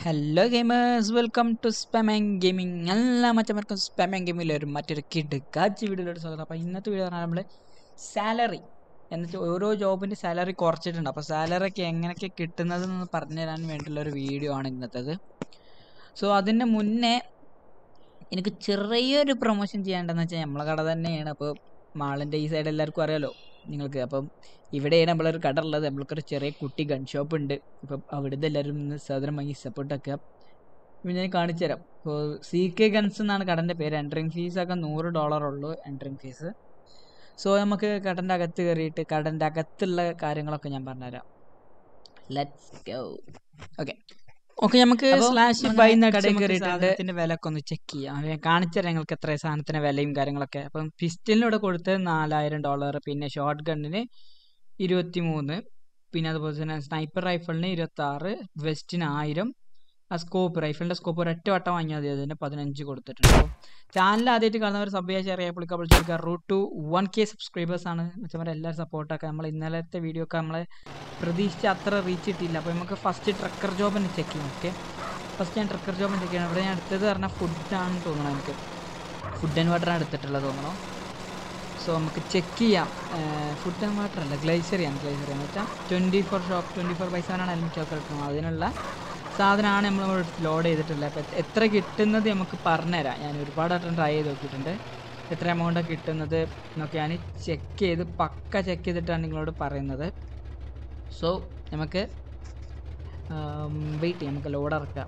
Hello gamers, welcome to Spamming Gaming. എല്ലാ മച്ചന്മാർക്കും spamming ഗെയിമിൽ ഒരു മറ്റൊരു കിടുക്കാച്ചി വീഡിയോയിലോട്ട് സ്വാഗതം. അപ്പോൾ ഇന്നത്തെ വീഡിയോ പറഞ്ഞാൽ നമ്മൾ സാലറി എന്നിട്ട് ഓരോ ജോബിൻ്റെ സാലറി കുറച്ചിട്ടുണ്ട്. അപ്പോൾ സാലറി ഒക്കെ എങ്ങനെയൊക്കെ കിട്ടുന്നതെന്ന് പറഞ്ഞു തരാൻ വേണ്ടിയുള്ള ഒരു വീഡിയോ ആണ് ഇന്നത്തേത്. സോ അതിന് മുന്നേ എനിക്ക് ചെറിയൊരു പ്രൊമോഷൻ ചെയ്യേണ്ടതെന്ന് വെച്ചാൽ നമ്മളെ കട തന്നെയാണ്. അപ്പോൾ മാളിൻ്റെ ഈ സൈഡ് എല്ലാവർക്കും അറിയാലോ നിങ്ങൾക്ക്. അപ്പം ഇവിടെയാണ് നമ്മളൊരു കട ഉള്ളത്. നമ്മൾക്കൊരു ചെറിയ കുട്ടി ഗൺ ഷോപ്പ് ഉണ്ട്. ഇപ്പം അവിടുന്ന് എല്ലാവരും ഇന്ന് സാധനം വാങ്ങി സപ്പോർട്ടൊക്കെ ഇപ്പം ഞാൻ കാണിച്ചു തരാം. ഇപ്പോൾ CK ഗൺസ് എന്നാണ് കടൻ്റെ പേര്. എൻട്രിങ് ഫീസൊക്കെ $100 ഉള്ളൂ എൻട്രിങ് ഫീസ്. സോ നമുക്ക് കടൻ്റെ അകത്ത് കയറിയിട്ട് കടൻ്റെ അകത്തുള്ള കാര്യങ്ങളൊക്കെ ഞാൻ പറഞ്ഞുതരാം. Let's go. ഓക്കെ നമുക്ക് സ്ലാഷ് ബൈ കടയിൽ കയറിയിട്ട് വില ഒക്കെ ഒന്ന് ചെക്ക് ചെയ്യാം. ഞാൻ കാണിച്ചു തരാം നിങ്ങൾക്ക് എത്ര സാധനത്തിന് വിലയും കാര്യങ്ങളൊക്കെ. അപ്പം പിസ്റ്റലിനോട് കൊടുത്ത് $4000, പിന്നെ ഷോർട്ട് ഗണ്ണിന് 23, പിന്നെ അതുപോലെ തന്നെ സ്നൈപ്പർ റൈഫിളിന് 26, വെസ്റ്റിന് 1000, ആ സ്കോപ്പ് റൈഫിളിൻ്റെ സ്കോപ്പ് ഒരൊറ്റ വട്ടം വാങ്ങിയാൽ മതി, അതിന് 15 കൊടുത്തിട്ടുണ്ട്. അപ്പോൾ ചാനൽ ആദ്യമായിട്ട് കാണുന്നവർ സബ് ചെയ്യാൻ ഷെയർ ചെയ്യുക, പുള്ളിക്കാൾ വിളിച്ചെടുക്കുക. റൂട്ട് ടു 1K സബ്സ്ക്രൈബേഴ്സ് ആണ്. വെച്ചാൽ എല്ലാവരും സപ്പോർട്ടൊക്കെ. നമ്മൾ ഇന്നലത്തെ വീഡിയോ ഒക്കെ നമ്മളെ പ്രതീക്ഷിച്ച് അത്ര റീച്ച് കിട്ടിയില്ല. അപ്പോൾ നമുക്ക് ഫസ്റ്റ് ട്രക്കർ ജോബിന് ചെക്ക് ചെയ്യാം. ഓക്കെ, ഫസ്റ്റ് ഞാൻ ട്രക്കർ ജോബിന് ചെക്ക് ചെയ്യണം. ഇവിടെ ഞാൻ എടുത്തത് പറഞ്ഞാൽ ഫുഡാണെന്ന് തോന്നണം. എനിക്ക് ഫുഡ് ആൻഡ് വാട്ടറാണ് എടുത്തിട്ടുള്ളത് തോന്നണം. സോ നമുക്ക് ചെക്ക് ചെയ്യാം. ഫുഡ് ആൻഡ് വാട്ടർ അല്ല, ഗ്ലേസറിയാണ്. ഗ്ലേസറിയാന്ന് വെച്ചാൽ 24/7 അലിമിറ്റ് ഷോപ്പ് എടുക്കുന്നത്. അതിനുള്ള സാധനമാണ് നമ്മൾ ലോഡ് ചെയ്തിട്ടുള്ളത്. അപ്പോൾ എത്ര കിട്ടുന്നത് നമുക്ക് പറഞ്ഞുതരാം. ഞാൻ ഒരുപാട് വട്ടം ട്രൈ ചെയ്ത് നോക്കിയിട്ടുണ്ട് എത്ര എമൗണ്ടാണ് കിട്ടുന്നത് എന്നൊക്കെ ഞാൻ ചെക്ക് ചെയ്ത് പക്ക ചെക്ക് ചെയ്തിട്ടാണ് നിങ്ങളോട് പറയുന്നത്. സോ നമുക്ക് വെയിറ്റ് ചെയ്യാം, നമുക്ക് ലോഡ് ഇറക്കാം.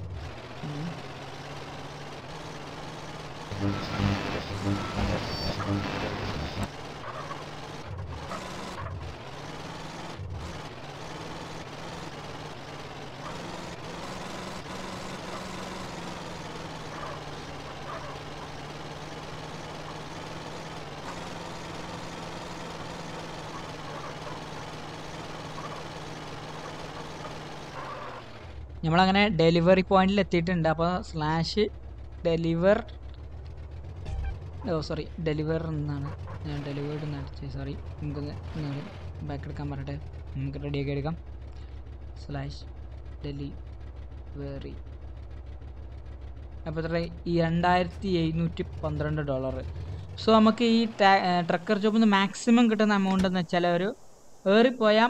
നമ്മളങ്ങനെ ഡെലിവറി പോയിന്റിൽ എത്തിയിട്ടുണ്ട്. അപ്പോൾ സ്ലാഷ് ഡെലിവർ ഡെലിവർ എന്നാണ് ഞാൻ ഡെലിവേർഡ് എന്ന് അടിച്ചത്. സോറി, നമുക്കൊന്ന് ബാക്ക് എടുക്കാൻ പറയട്ടെ, നമുക്ക് റെഡിയാക്കി എടുക്കാം. Slash delivery. അപ്പോൾ എത്ര? $2712. സോ നമുക്ക് ഈ ട്രക്കർ ജോബിൽ നിന്ന് മാക്സിമം കിട്ടുന്ന എമൗണ്ട് എന്ന് വെച്ചാൽ ഒരു ഏറിപ്പോയാൽ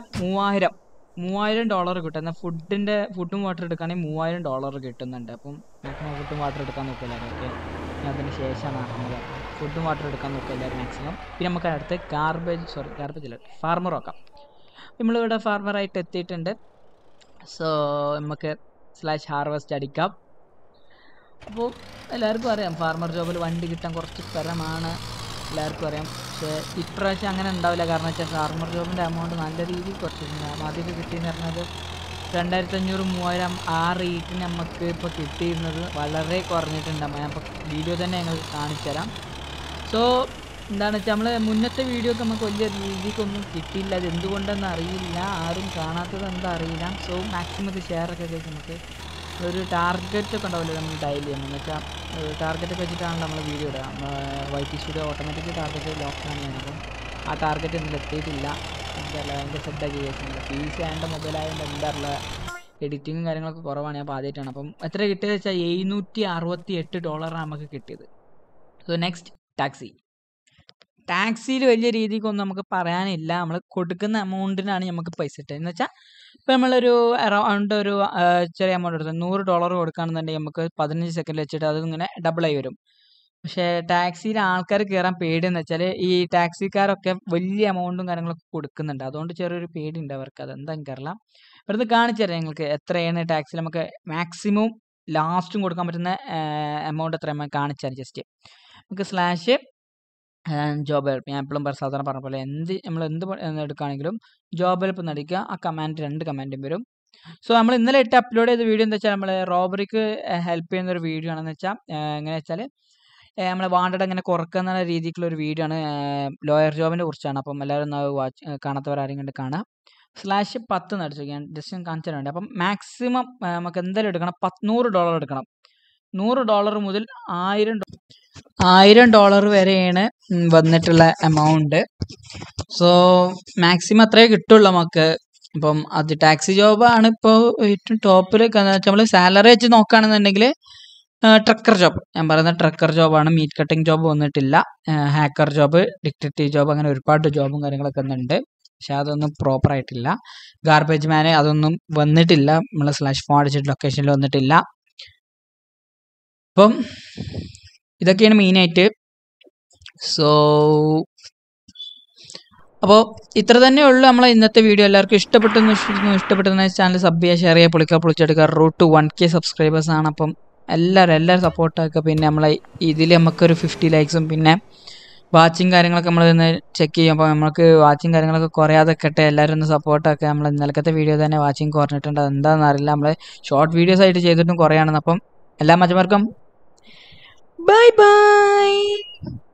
$3000 കിട്ടും. എന്നാൽ ഫുഡും വാട്ടർ എടുക്കുകയാണെങ്കിൽ $3000 കിട്ടുന്നുണ്ട്. അപ്പം മാക്സിമം ഫുഡും വാട്ടർ എടുക്കാൻ നോക്കില്ല. ഓക്കെ, ഞാൻ അതിന് ശേഷമാണ് അറിഞ്ഞത്. ഫുഡും വാട്ടർ എടുക്കാൻ നോക്കില്ല മാക്സിമം. പിന്നെ നമുക്ക് അടുത്ത് ഗാർബേജ് ഇല്ല, ഫാർമർ നോക്കാം. നമ്മളിവിടെ ഫാർമറായിട്ട് എത്തിയിട്ടുണ്ട്. സോ നമുക്ക് സ്ലാഷ് ഹാർവെസ്റ്റ് അടിക്കാം. അപ്പോൾ എല്ലാവർക്കും അറിയാം ഫാർമർ ജോബിൽ വണ്ടി കിട്ടാൻ കുറച്ച് സ്ഥലമാണ്, എല്ലാവർക്കും അറിയാം. പക്ഷേ ഇപ്രാവശ്യം അങ്ങനെ ഉണ്ടാവില്ല. കാരണം വെച്ചാൽ ഫാർമർ ജോബിൻ്റെ എമൗണ്ട് നല്ല രീതിയിൽ കുറച്ചിട്ടുണ്ട്. ആദ്യമൊക്കെ കിട്ടിയെന്ന് പറഞ്ഞത് 2500-3000 ആ റേറ്റിന് നമുക്ക് ഇപ്പോൾ കിട്ടിയിരുന്നത് വളരെ കുറഞ്ഞിട്ടുണ്ട്. ഞാൻ ഇപ്പോൾ വീഡിയോ തന്നെ ഞങ്ങൾക്ക് കാണിച്ചു തരാം. സോ എന്താണെന്ന് വെച്ചാൽ നമ്മൾ മുന്നത്തെ വീഡിയോ ഒക്കെ നമുക്ക് വലിയ രീതിക്കൊന്നും കിട്ടിയില്ല. അത് എന്തുകൊണ്ടെന്ന് അറിയില്ല, ആരും കാണാത്തത് എന്താ അറിയില്ല. സോ മാക്സിമം ഇത് ഷെയറൊക്കെ ചെയ്ത് നമുക്ക് ഒരു ടാർഗറ്റ് ഒക്കെ ഉണ്ടാവില്ല നമ്മൾ ഡയൽ ചെയ്യുന്നത്. എന്ന് വെച്ചാൽ ടാർഗറ്റൊക്കെ വെച്ചിട്ടാണ് നമ്മൾ വീഡിയോ ഇടുക. YT സ്റ്റുഡിയോ ഓട്ടോമാറ്റിക് ടാർഗറ്റ് ലോക്കാണ് ചെയ്യുന്നത്. ആ ടാർഗറ്റ് എന്തെങ്കിലും എത്തിയിട്ടില്ല. എന്തല്ല അതിൻ്റെ സെറ്റാക്കി വെച്ചിട്ടുണ്ട്. PC ആയതുകൊണ്ട് മൊബൈലായതുകൊണ്ട് എന്താറുള്ള എഡിറ്റിങ്ങും കാര്യങ്ങളൊക്കെ കുറവാണ്. അപ്പോൾ ആദ്യമായിട്ടാണ്. അപ്പം എത്ര കിട്ടിയത് വെച്ചാൽ $768 നമുക്ക് കിട്ടിയത്. സോ നെക്സ്റ്റ് ടാക്സിയിൽ വലിയ രീതിക്കൊന്നും നമുക്ക് പറയാനില്ല. നമ്മൾ കൊടുക്കുന്ന എമൗണ്ടിനാണ് നമുക്ക് പൈസ കിട്ടുക. എന്ന് വെച്ചാൽ ഇപ്പോൾ നമ്മളൊരു അറൗണ്ട് ഒരു ചെറിയ എമൗണ്ട് എടുത്തത് $100 കൊടുക്കുകയാണെന്നുണ്ടെങ്കിൽ നമുക്ക് 15 സെക്കൻഡ് വെച്ചിട്ട് അതിങ്ങനെ ഡബിളായി വരും. പക്ഷേ ടാക്സിയിൽ ആൾക്കാർ കയറാൻ പേടിയെന്ന് വെച്ചാൽ ഈ ടാക്സിക്കാരൊക്കെ വലിയ എമൗണ്ടും കാര്യങ്ങളൊക്കെ കൊടുക്കുന്നുണ്ട്. അതുകൊണ്ട് ചെറിയൊരു പേടിയുണ്ട് അവർക്ക്. അതെന്താ എനിക്കറിയില്ല. ഇവിടുന്ന് കാണിച്ചു തരാം നിങ്ങൾക്ക് എത്രയാണ് ടാക്സിയിൽ നമുക്ക് മാക്സിമം ലാസ്റ്റും കൊടുക്കാൻ പറ്റുന്ന എമൗണ്ട് എത്രയാണ് കാണിച്ചു തരാം. ജസ്റ്റ് നമുക്ക് സ്ലാഷ് ജോബ് ഹെൽപ്പ്, ഞാൻ എപ്പോഴും സാധാരണ പറഞ്ഞ പോലെ നമ്മൾ എന്ത് എടുക്കുകയാണെങ്കിലും ജോബ് ഹെൽപ്പ് എന്ന് അടിക്കുക. ആ കമാൻഡ് 2 കമാൻഡും വരും. സോ നമ്മൾ ഇന്നലെ അപ്ലോഡ് ചെയ്ത വീഡിയോ എന്താ വെച്ചാൽ നമ്മൾ റോബറിക്ക് ഹെൽപ്പ് ചെയ്യുന്നൊരു വീഡിയോ ആണെന്ന് വെച്ചാൽ എങ്ങനെ വെച്ചാൽ നമ്മളെ വാണ്ടഡ് അങ്ങനെ കുറക്കുക എന്നുള്ള രീതിക്കുള്ള ഒരു വീഡിയോ ആണ്. ലോയർ ജോബിനെ കുറിച്ചാണ്. അപ്പം എല്ലാവരും കാണാത്തവരാരും കണ്ട് കാണാം. സ്ലാഷ് 10 എന്ന് അടിച്ചു ഞാൻ ജസ്റ്റ് കാണിച്ചു തരാൻ വേണ്ടി. അപ്പം മാക്സിമം നമുക്ക് എന്തായാലും എടുക്കണം, $100 എടുക്കണം. $100 മുതൽ $1000 വരെയാണ് വന്നിട്ടുള്ള എമൗണ്ട്. സോ മാക്സിമം അത്രേ കിട്ടുള്ളൂ നമുക്ക്. അപ്പം അത് ടാക്സി ജോബാണ് ഇപ്പോൾ ഏറ്റവും ടോപ്പിൽ. നമ്മൾ സാലറി വെച്ച് നോക്കുകയാണെന്നുണ്ടെങ്കിൽ ട്രക്കർ ജോബ്, ഞാൻ പറയുന്ന ട്രക്കർ ജോബാണ്. മീറ്റ് കട്ടിംഗ് ജോബ് വന്നിട്ടില്ല. ഹാക്കർ ജോബ്, ഡിറ്റക്റ്റീവ് ജോബ്, അങ്ങനെ ഒരുപാട് ജോബും കാര്യങ്ങളൊക്കെ ഉണ്ട്. പക്ഷെ അതൊന്നും പ്രോപ്പർ ആയിട്ടില്ല. ഗാർബേജ് മാന് അതൊന്നും വന്നിട്ടില്ല. നമ്മൾ /4 അടിച്ചിട്ട് ലൊക്കേഷനിൽ വന്നിട്ടില്ല. അപ്പം ഇതൊക്കെയാണ് മെയിനായിട്ട്. സോ അപ്പോൾ ഇത്ര തന്നെ ഉള്ളൂ നമ്മളെ ഇന്നത്തെ വീഡിയോ. എല്ലാവർക്കും ഇഷ്ടപ്പെട്ടെന്ന് ചാനൽ സബ് ചെയ്യുക, ഷെയർ ചെയ്യുക, പൊളിച്ചെടുക്കുക. റൂട്ട് ടു 1K സബ്സ്ക്രൈബേഴ്സ് ആണ്. അപ്പം എല്ലാവരും സപ്പോർട്ടാക്കുക. പിന്നെ നമ്മളെ ഇതിൽ നമുക്കൊരു 50 ലൈക്സും പിന്നെ വാച്ചിങ് കാര്യങ്ങളൊക്കെ നമ്മൾ ഇന്ന് ചെക്ക് ചെയ്യും. അപ്പോൾ നമുക്ക് വാച്ചിങ് കാര്യങ്ങളൊക്കെ കുറയാതെക്കട്ടെ. എല്ലാവരും ഒന്ന് സപ്പോർട്ടാക്കുക. നമ്മൾ ഇന്നലത്തെ വീഡിയോ തന്നെ വാച്ചിങ് കുറഞ്ഞിട്ടുണ്ട്. അതെന്താണെന്ന് അറിയില്ല. നമ്മൾ ഷോർട്ട് വീഡിയോസ് ആയിട്ട് ചെയ്തിട്ടും കുറയാണെന്ന്. അപ്പം എല്ലാ മച്ചന്മാർക്കും ബൈ ബൈ.